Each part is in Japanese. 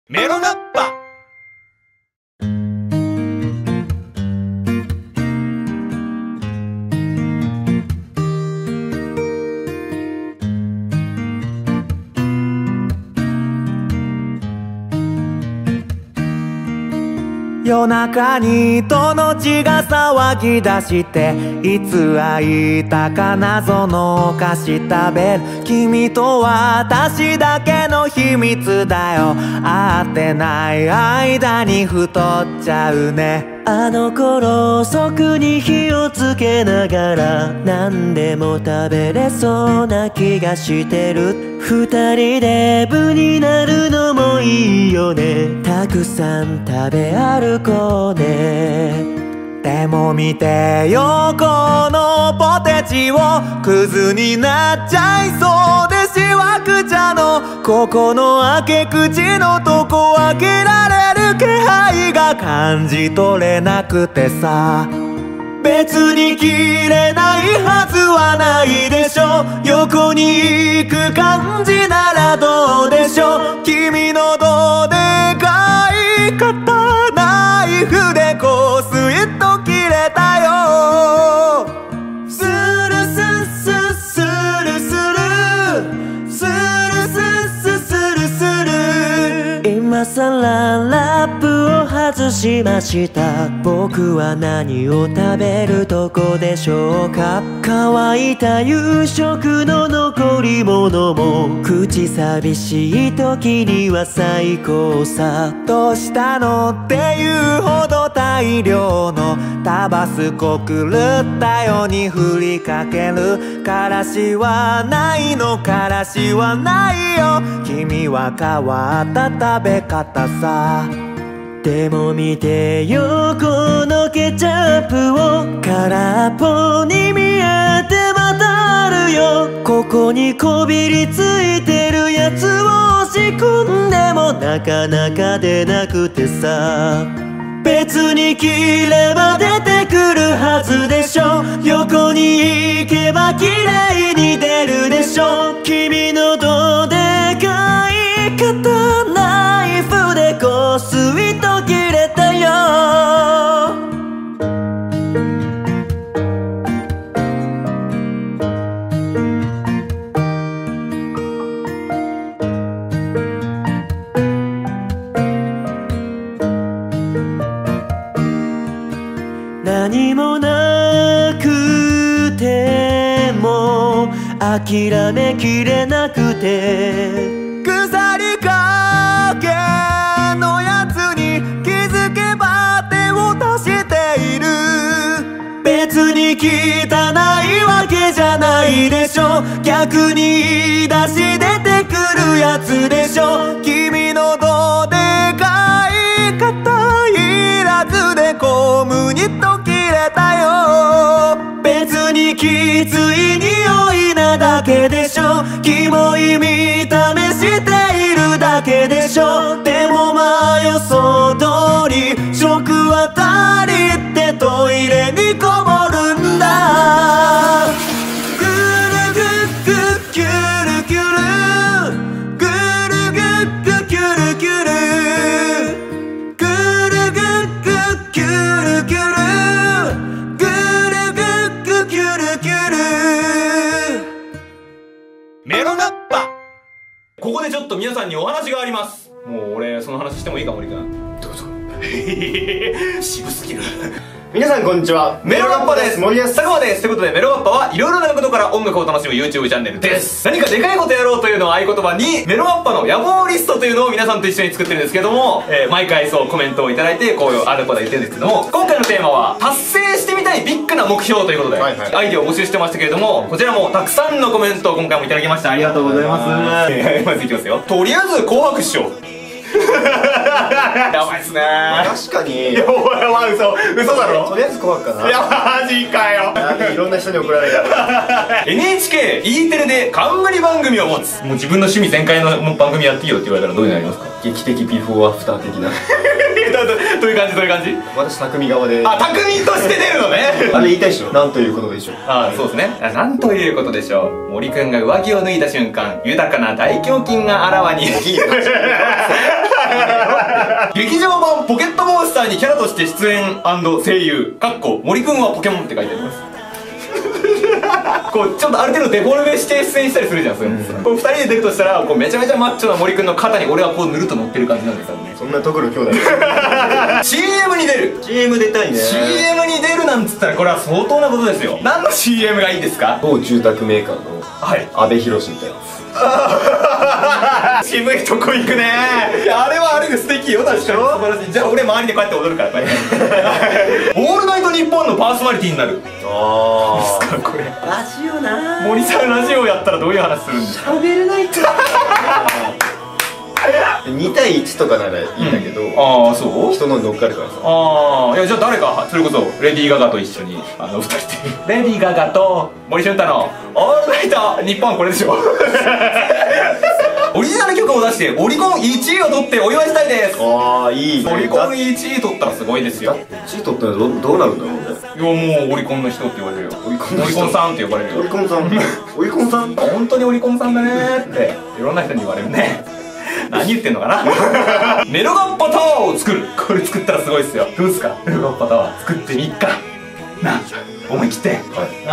メロナッパ。 夜中に戸の血が騒ぎ出して、いつ会いたか謎のお菓子食べる。君と私だけの秘密だよ。会ってない間に太っちゃうね。あの頃遅くに火をつけながら何でも食べれそうな気がしてる。二人で部になるのもいいよね。たくさん食べ歩こうね。でも見てよ、このポテチをクズになっちゃいそうで、しわくちゃのここの開け口のとこ開けられる気配が感じ取れなくてさ。別に切れないはずはないでしょ。横に行く感じならどうでしょう。君のどでかい刀ナイフでこうスイッと切れたよ。スルスススルスルスルスススルスル。今さらラップを外しました。僕は何を食べるとこでしょうか。乾いた夕食の残り物も口寂しい時には最高さ。どうしたのっていうほど大量のタバスコ狂ったように振りかける。からしはないの、からしはないよ。君は変わった食べ方さ。でも見てよ、このケチャップを空っぽに見えてまたあるよ。ここにこびりついてるやつを押し込んでもなかなか出なくてさ。別に切れば出てくるはずでしょ。横に行けば綺麗に出るでしょ。君のどでかい刀ナイフでこうスイッと切れたよ。何もなくても諦めきれなくて、腐りかけのやつに気づけば手を出している。別に汚いわけじゃないでしょ。逆に出し出てくるやつでしょ。君のどでかい硬いラズでこうムニッと切れたよ。別にきつい匂いなだけでしょ。キモい見た目しているだけでしょ。でもまあ予想通り食は足りてトイレにこもるんだ。ぐるぐっぐキュルキュル、ぐるぐっぐキュルキュル、ぐるぐっぐキュルキュル、ぐるぐっぐキュルキュル。 メロナッパ。ここでちょっと皆さんにお話があります。もう俺その話してもいいか、森くん。 どうぞ。 渋すぎる。 皆さんこんにちは、 メロナッパです。 森です。 佐久間です。ということでメロナッパはいろいろな角度から音楽を楽しむ YouTube チャンネルです。何かでかいことやろうというのを合言葉に、メロナッパの野望リストというのを皆さんと一緒に作ってるんですけども、毎回そうコメントをいただいてこういうあること言ってるんですけども、今回のテーマは達成してみたいビッグな目標ということで、アイデアを募集してましたけれども、こちらもたくさんのコメントを今回もいただきました。ありがとうございます。まずいきますよ。とりあえず紅白師匠。やばいっすねー。 確かに。 いや、お前嘘だろ。 とりあえず紅白かな。 いや、マジかよ。 いろんな人に怒られた。 NHK、E テレで冠番組を持つ。もう自分の趣味全開の番組やっていいよって言われたらどういうのありますか？ 劇的ビフォーアフター的な。 どういう感じどういう感じ？ 私匠側で。 あ、匠として出るのね。 あれ言いたいでしょ。なんということでしょう。 あ、そうですね。なんということでしょう。森くんが上着を脱いだ瞬間、豊かな大胸筋があらわに。 劇場版ポケットモンスターにキャラとして出演&声優森くんはポケモンって書いてありますこうちょっとある程度デフォルメして出演したりするじゃん、そういうのさ、こう2人で出るとしたらこうめちゃめちゃマッチョな森くんの肩に俺はこうぬるっと乗ってる感じなんですよね。 そんなところ兄弟 CM に出る CM 出たいね。 CM に出るなんつったらこれは相当なことですよ。何の CM がいいですか？ 某住宅メーカーのはい阿部寛みたいな。 渋いとこ行くね。いやあれはあれで素敵よ、確かに素晴らしい。じゃあ俺周りでこうやって踊るからこうやってオールナイトニッポンのパーソナリティになる。 ああこれラジオな森さんラジオやったらどういう話するんですか？ 食べれないと 2対1とかならいいんだけど、 ああそう人のに乗っかるからさ。 ああ、いやじゃあ誰かそれこそレディー・ガガと一緒に2人でレディー・ガガと森俊太の「オールナイトニッポン」これでしょオリジナル曲を出してオリコン1位を取ってお祝いしたいです。 ああいいね。 オリコン1位取ったらすごいですよ。 1位取ったらどうなるんだろうね。 いやもうオリコンの人って言われるよ。オリコンさんって呼ばれるよ。 オリコンさんオリコンさん本当にオリコンさんだねーっていろんな人に言われるね。何言ってんのかなメロガッパタワーを作る。これ作ったらすごいっすよ。どうですかメロガッパタワー作ってみっかな、思い切ってはい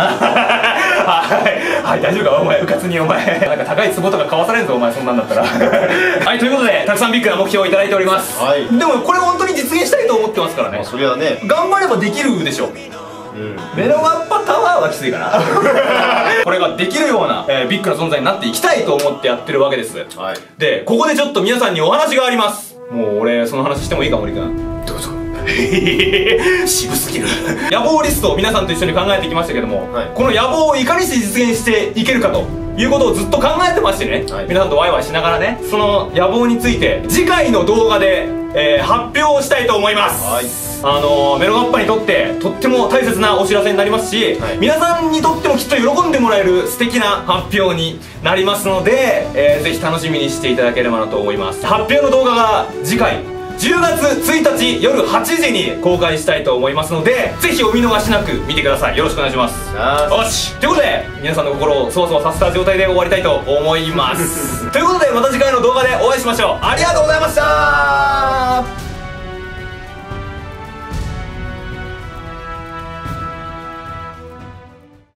はい大丈夫かお前、うかつにお前なんか高い壺とか買わされるぞお前、そんなんだったらはい、ということでたくさんビッグな目標をいただいております。 はいでもこれ本当に実現したいと思ってますからね。 それはね。 頑張ればできるでしょ。メロガッパタワーはきついかなこれができるような、ビッグな存在になっていきたいと思ってやってるわけです。 はい。 でここでちょっと皆さんにお話があります。もう俺その話してもいいか森くん。 どうぞ。 渋すぎる野望リストを皆さんと一緒に考えてきましたけども、 はい、 この野望をいかにして実現していけるかということをずっと考えてましてね、はい、皆さんとワイワイしながらね、その野望について次回の動画で、発表をしたいと思います。はい、メロガッパにとってとっても大切なお知らせになりますし、はい、皆さんにとってもきっと喜んでもらえる素敵な発表になりますので、ぜひ楽しみにしていただければなと思います。発表の動画が次回10月1日夜8時に公開したいと思いますので、ぜひお見逃しなく見てください。よろしくお願いします。よし、ということで皆さんの心をそわそわさせた状態で終わりたいと思いますということでまた次回の動画でお会いしましょう。ありがとうございました。